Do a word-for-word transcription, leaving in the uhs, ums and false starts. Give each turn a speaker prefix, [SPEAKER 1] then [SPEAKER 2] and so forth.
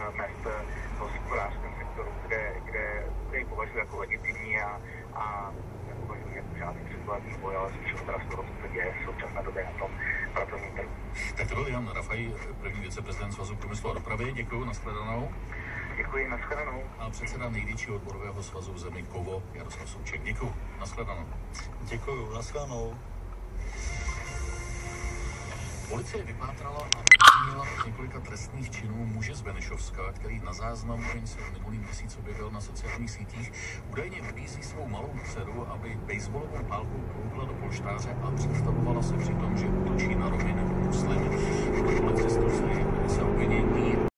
[SPEAKER 1] mest v hospodářském sektoru, kde, kde, kde ji považuji jako legitimní a, a nepovažuji jako žádný předvolební boj, ale spíš teda z toho, co se děje v současné době na tom pracovním trhu.
[SPEAKER 2] Tak to byl Jan Rafaj, první viceprezident Svazu průmyslu a dopravy. Děkuji, nashledanou.
[SPEAKER 1] Děkuji, nashledanou.
[SPEAKER 2] A předseda největšího odborového svazu v zemi Kovo, Jaroslav Souček. Děkuji, nashledanou.
[SPEAKER 3] Děkuji, nashledanou.
[SPEAKER 2] Policie vypátrala a obvinila z několika trestných činů muže z Benešovska, který na záznamu jen se v minulý měsíc objevil na sociálních sítích. Údajně vybízí svou malou dceru, aby baseballovou pálkou koukla do polštáře a představovala se při tom, že útočí na Romy nebo muslimy. Podle policistů se obvinění